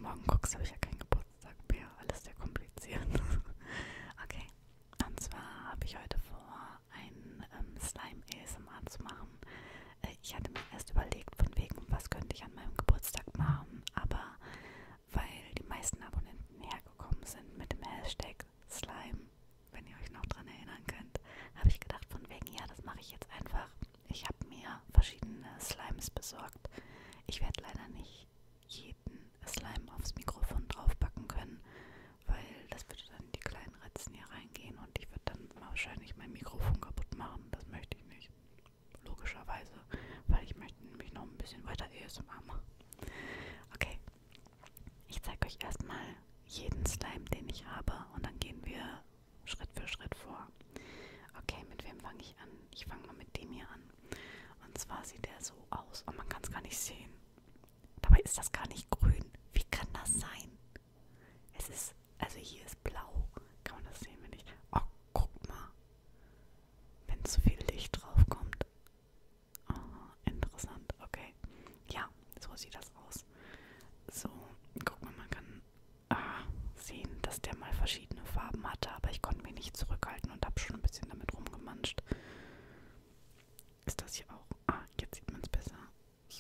morgen guckst, habe ich ja keinen Geburtstag mehr. Alles sehr kompliziert. Okay. Und zwar habe ich heute vor, ein Slime-ASMR zu machen. Ich hatte mir erst überlegt, von wegen, was könnte ich an meinem Geburtstag machen, aber weil die meisten Abonnenten hergekommen sind mit dem Hashtag Slime, wenn ihr euch noch dran erinnern könnt, habe ich gedacht, von wegen, ja, das mache ich jetzt einfach. Ich habe mir verschiedene Slimes besorgt. Ich werde leider nicht jeden Slime aufs Mikrofon draufpacken können, weil das würde dann in die kleinen Ritzen hier reingehen und ich würde dann wahrscheinlich mein Mikrofon kaputt machen. Das möchte ich nicht. Logischerweise, weil ich möchte nämlich noch ein bisschen weiter ASMR machen. Okay, ich zeige euch erstmal jeden Slime, den ich habe und dann gehen wir Schritt für Schritt vor. Okay, mit wem fange ich an? Ich fange mal mit dem hier an. Und zwar sieht der so aus und man kann es gar nicht sehen. Dabei ist das gar nicht grün. Wie kann das sein? Es ist, also hier ist blau. Kann man das sehen, wenn ich... Oh, guck mal. Wenn zu viel Licht drauf kommt. Oh, interessant. Okay. Ja, so sieht das aus. So, guck mal, man kann sehen, dass der mal verschiedene Farben hatte, aber ich konnte mich nicht zurückhalten und habe schon ein bisschen damit rumgemanscht. Ist das hier auch? Ah, jetzt sieht man es besser. So.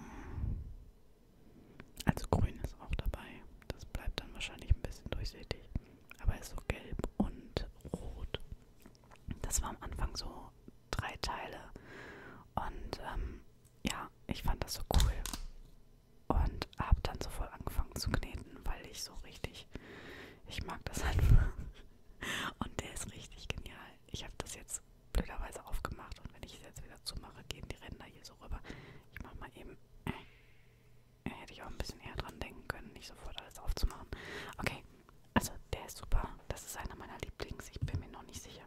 Also grün ist auch dabei. Das bleibt dann wahrscheinlich ein bisschen durchsichtig. Aber ist so gelb und rot. Das war am Anfang so 3 Teile. Und ja, ich fand das so cool. Und habe dann so voll angefangen zu kneten, weil ich so richtig, ich mag das einfach. Und der ist richtig genial. Ich habe das jetzt blöderweise aufgemacht und wenn ich es jetzt wieder zumache, gehen die Ränder hier so rüber. Ich mache mal eben, hätte ich auch ein bisschen eher dran denken können, nicht sofort alles aufzumachen. Okay, also der ist super. Das ist einer meiner Lieblings. Ich bin mir noch nicht sicher.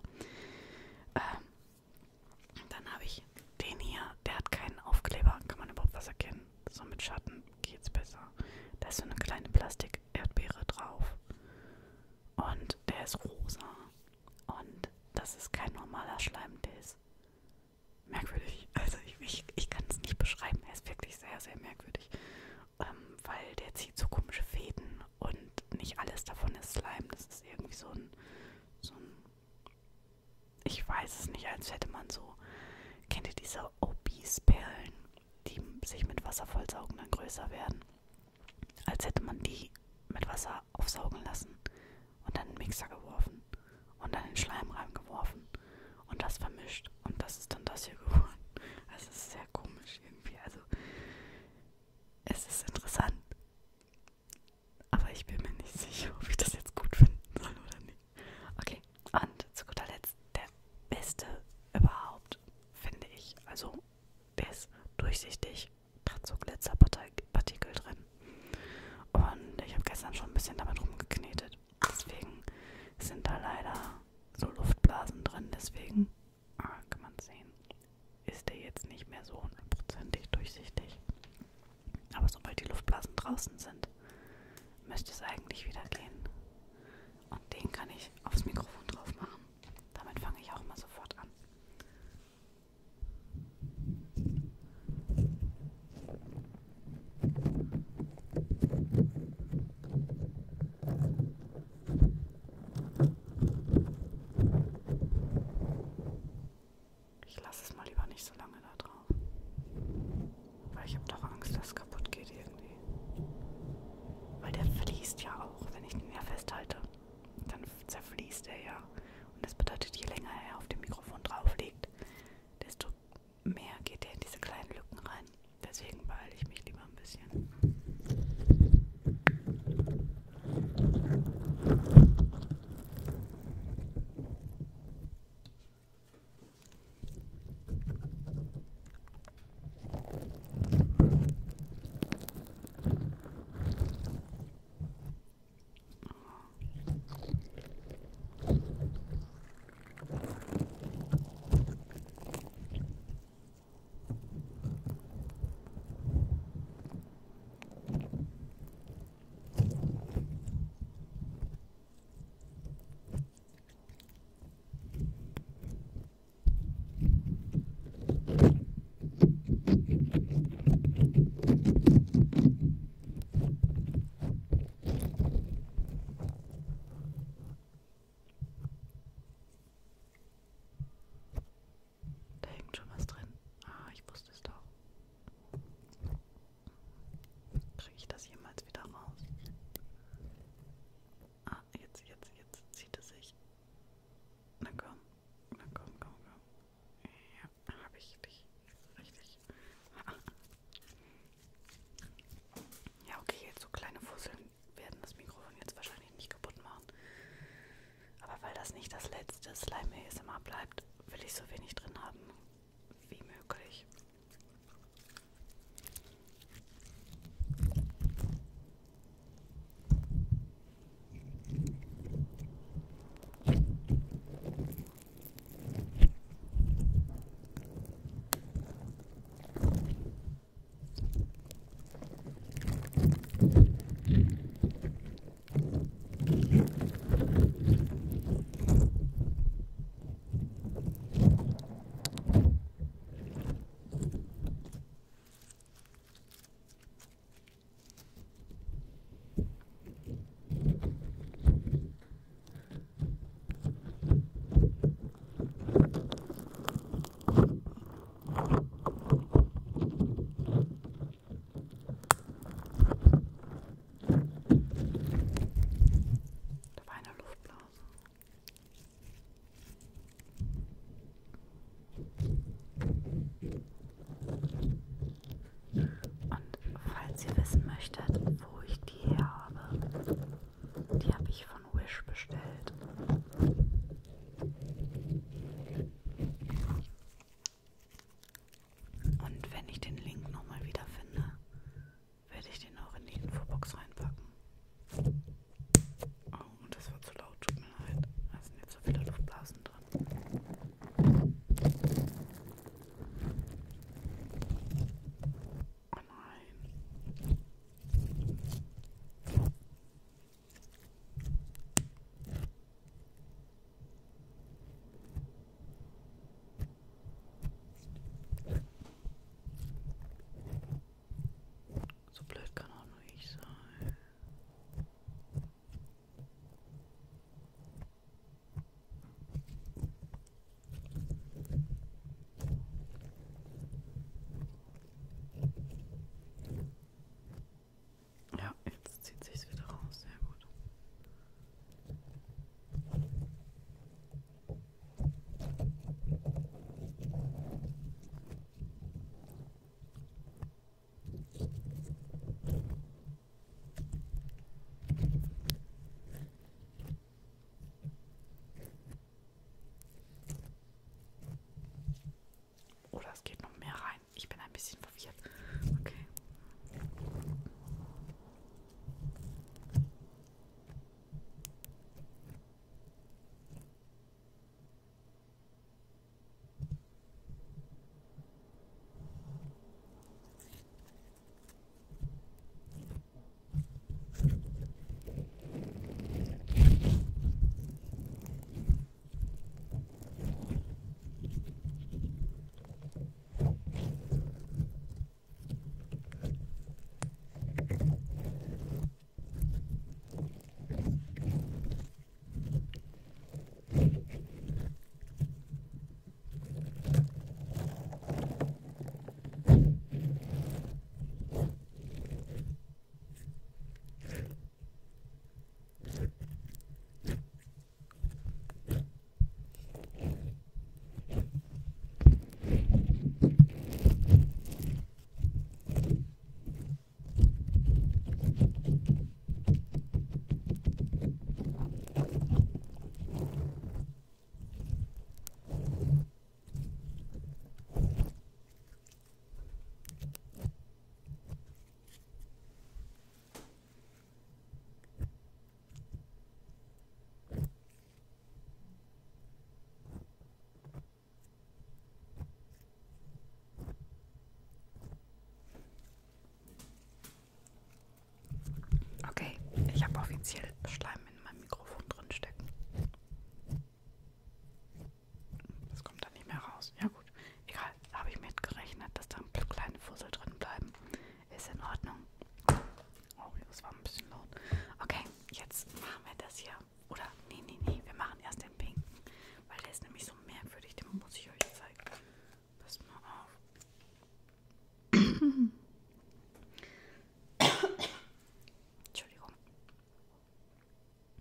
Dann habe ich den hier. Der hat keinen Aufkleber. Kann man überhaupt was erkennen? So mit Schatten geht's besser. Da ist so eine kleine Plastik-Erdbeere drauf. Und der ist rosa. Und das ist kein normaler Schleim. Der ist merkwürdig. Also ich kann es nicht beschreiben. Er ist wirklich sehr, sehr merkwürdig. Weil der zieht so komische Fäden und nicht alles davon ist Slime. Das ist irgendwie so ein ich weiß es nicht, als hätte man so, kennt ihr diese Obese-Perlen, die sich mit Wasser vollsaugen, dann größer werden? Als hätte man die mit Wasser aufsaugen lassen und dann in den Mixer geworfen und dann in den Schleim reingeworfen und das vermischt und das ist dann das hier geworden. Also es ist sehr komisch irgendwie, also es ist interessant, aber ich bin mir nicht sicher, ob ich das jetzt gut finden soll oder nicht. Okay, und zu guter Letzt der beste überhaupt, finde ich. Also der ist durchsichtig, hat so Glitzerpartikel drin. Und ich habe gestern schon ein bisschen damit rumgeknetet. Deswegen sind da leider so Luftblasen drin. Deswegen kann man sehen, ist der jetzt nicht mehr so 100%ig durchsichtig. Aber sobald die Luftblasen draußen sind, müsste es eigentlich wieder gehen. Und den kann ich aufs Mikrofon drauf machen. Damit fange ich auch mal sofort an. Ich lasse es mal lieber nicht so lange da drauf. Weil ich habe doch Angst, dass es kaputt geht irgendwie. Weil der fließt ja auch, wenn ich nicht das letzte Slime ASMR bleibt, will ich so wenig drin haben wie möglich. Die habe ich von Wish bestellt. Und wenn ich den Link nochmal wiederfinde, werde ich den auch in die Infobox reinpacken. Oh, und das war zu laut, tut mir leid. Da sind jetzt so viele Luftblasen drin. Oh nein. So blöd kann auch nur ich sein. Ja, jetzt zieht sich's wieder raus. Sehr gut. Oder es geht noch mehr rein. Ich bin ein bisschen verwirrt. Okay. Okay, ich habe offiziell Schleim in meinem Mikrofon drin stecken. Das kommt dann nicht mehr raus. Ja gut, egal. Habe ich mitgerechnet, dass da kleine Fussel drin bleiben. Ist in Ordnung. Oh, das war ein bisschen laut. Okay, jetzt machen wir das hier. Oder, nee, wir machen erst den pinken. Weil der ist nämlich so merkwürdig, den muss ich euch zeigen. Passt mal auf. Entschuldigung.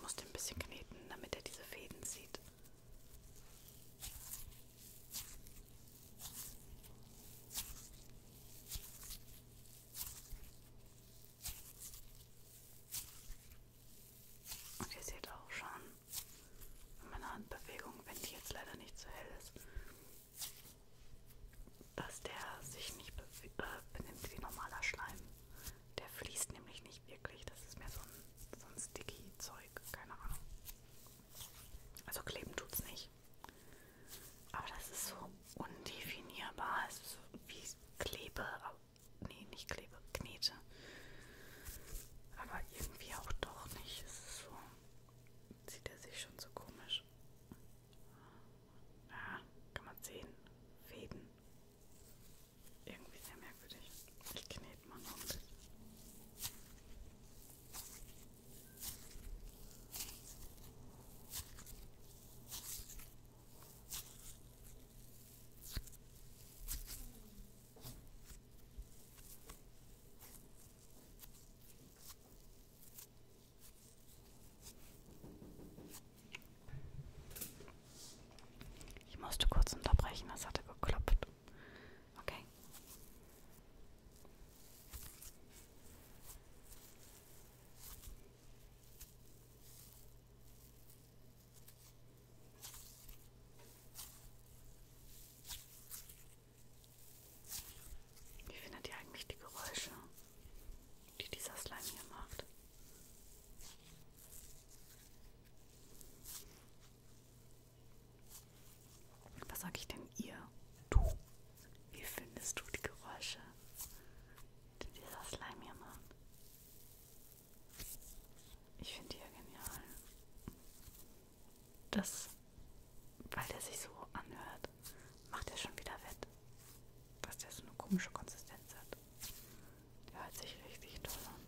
muss den ein bisschen kneten, damit er diese Fäden zieht. Und ihr seht auch schon an meiner Handbewegung, wenn die jetzt leider nicht so hell ist, dass der sich nicht benimmt wie normaler Schleim. Der fließt nämlich nicht wirklich. Das ist mehr so ein sticky Zeug. Keine Ahnung. Also kleben tut's nicht. Aber das ist so undefinierbar. Es ist so wie Klebe. Nee, nicht Klebe. Knete. Aber irgendwie auch doch nicht. Es ist so. Zieht er sich schon so komisch. Ja, kann man sehen. Fäden. Irgendwie sehr merkwürdig. Ich knete mal noch ein bisschen. Ich musste kurz unterbrechen, das hatte geklopft. Okay. Wie findet ihr eigentlich die Geräusche, die dieser Slime hier macht? Was sag ich denn ihr? Du. Wie findest du die Geräusche, die dieser Slime hier macht? Ich finde die ja genial. Das, weil der sich so anhört, macht er schon wieder wett, dass der so eine komische Konsistenz hat. Der hört sich richtig toll an.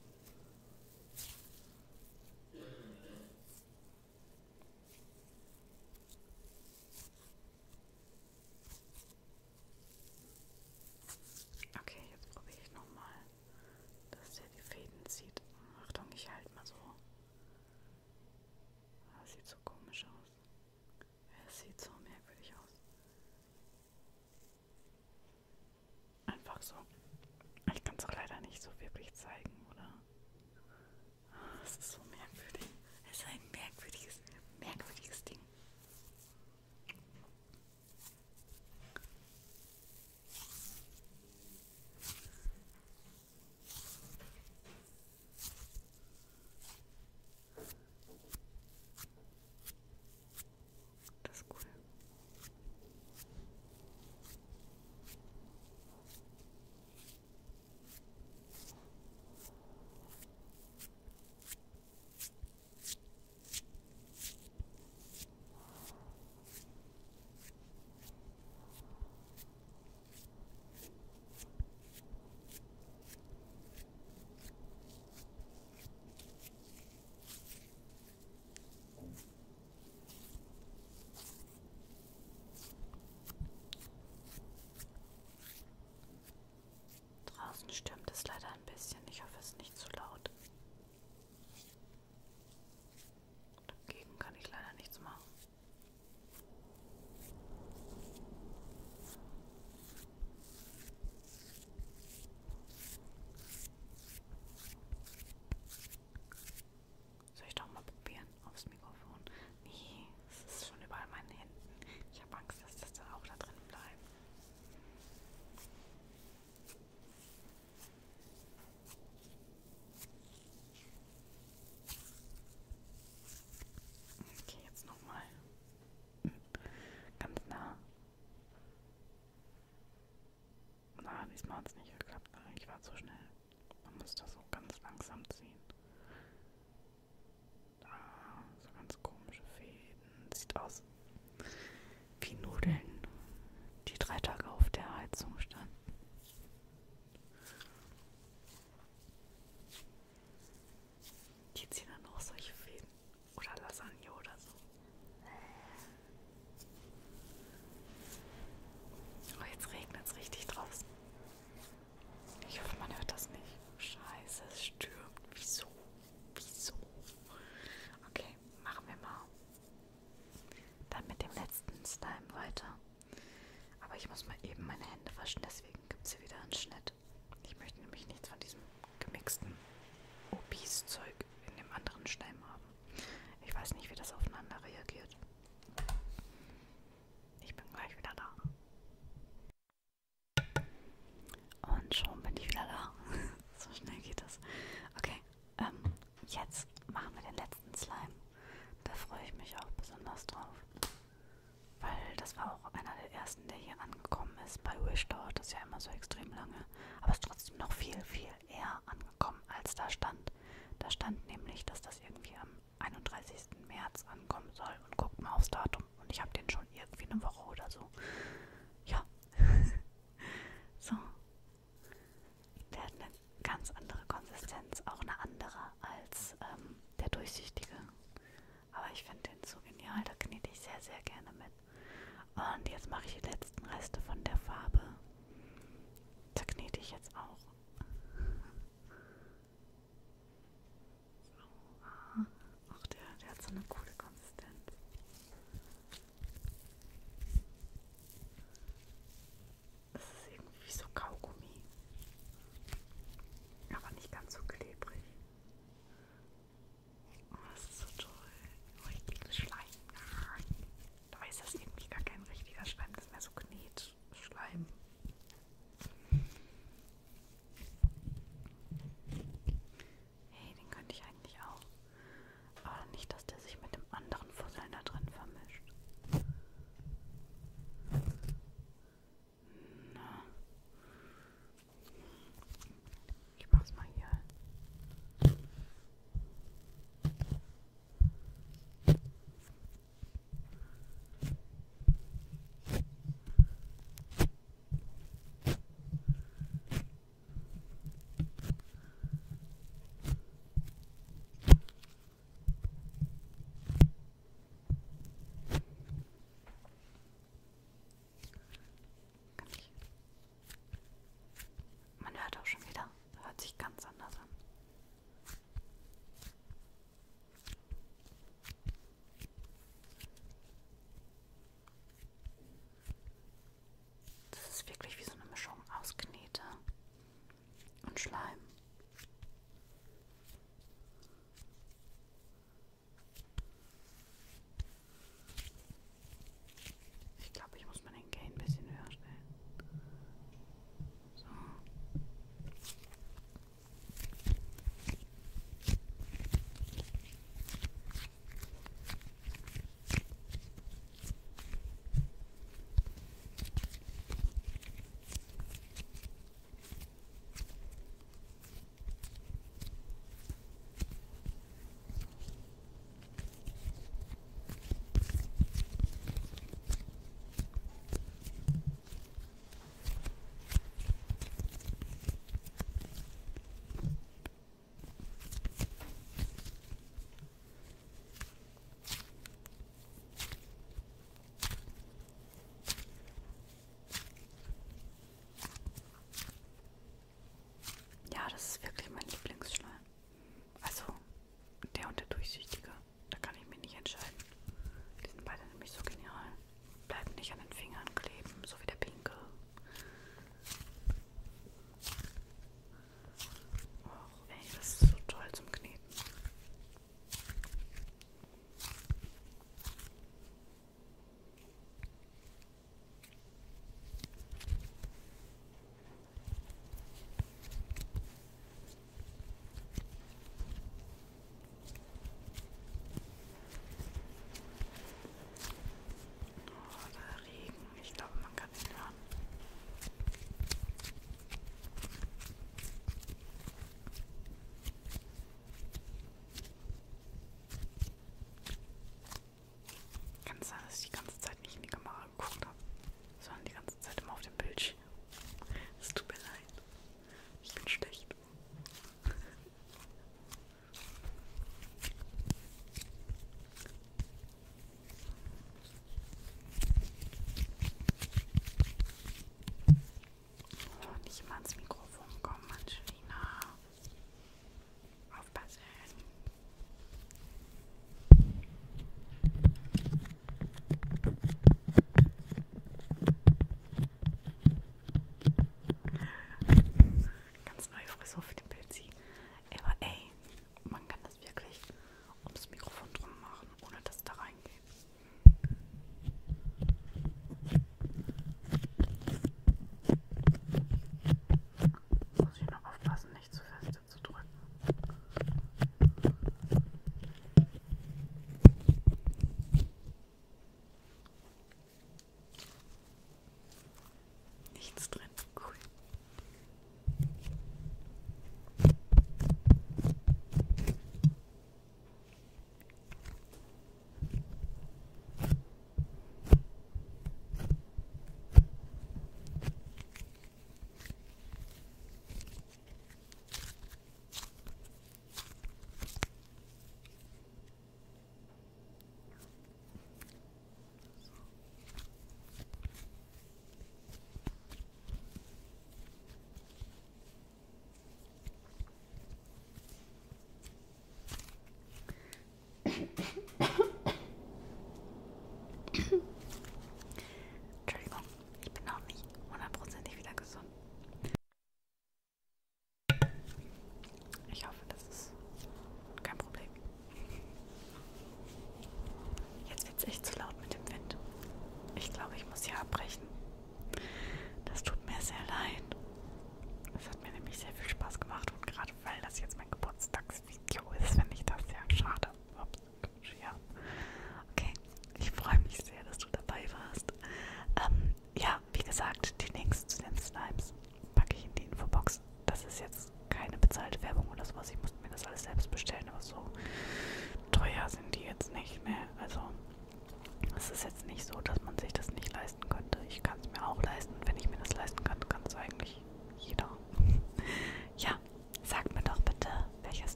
Okay, jetzt probiere ich nochmal, dass der die Fäden zieht. Achtung, ich halte mal so. Das sieht so komisch aus. Es sieht so merkwürdig aus. Einfach so. Ich kann es auch leider nicht so wirklich zeigen, oder? Es ist so merkwürdig. Es ist ein merkwürdiges Ding. Das ist cool. Draußen stürmt es leider ein bisschen. Ich hoffe, es ist nicht zu laut. Dagegen kann ich leider nichts machen. Soll ich doch mal probieren aufs Mikrofon? Nee, es ist schon überall in meinen Händen. Ich habe Angst, dass das dann auch da drin bleibt. Okay, jetzt nochmal. Ganz nah. Na, diesmal hat es nicht geklappt. Ich war zu schnell. Man muss das so ganz langsam ziehen. Da, so ganz komische Fäden. Sieht aus wie Nudeln, die 3 Tage auf der Heizung standen. Die ziehen dann auch solche Fäden. Oder Lasagne oder so. Oh, jetzt regnet es richtig draußen. Ich hoffe, man hört das nicht. Scheiße, es stürmt. Wieso? ich muss mal eben meine Hände waschen, deswegen gibt es hier wieder einen Schnitt. Ich möchte nämlich nichts von diesem gemixten Obese-Zeug in dem anderen Schleim haben. Ich weiß nicht, wie das aufeinander reagiert. Ich bin gleich wieder da. Und schon bin ich wieder da. So schnell geht das. Okay, jetzt machen wir den letzten Slime. Da freue ich mich auch besonders drauf. Weil das war auch einer der ersten, der hier angekommen ist. Bei Wish dauert das ja immer so extrem lange. Aber es ist trotzdem noch viel, viel eher angekommen, als da stand. Da stand nämlich, dass das irgendwie am 31. März ankommen soll. Und guckt mal aufs Datum. Und ich habe den schon irgendwie eine Woche oder so. Ja. So. Der hat eine ganz andere Konsistenz. Auch eine andere als der durchsichtige. Aber ich finde den so genial. Da knete ich sehr, sehr gerne mit. Und jetzt mache ich die letzten Reste von der Farbe. Da knete ich jetzt auch.